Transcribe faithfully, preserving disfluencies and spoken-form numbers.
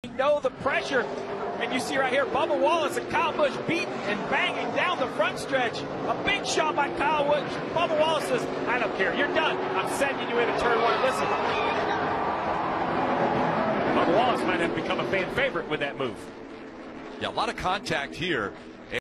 know the pressure. And you see right here, Bubba Wallace and Kyle Busch beating and banging down the front stretch. A big shot by Kyle Busch. Bubba Wallace says, I don't care. You're done. I'm sending you into turn one. Listen. Bubba Wallace might have become a fan favorite with that move. Yeah, a lot of contact here.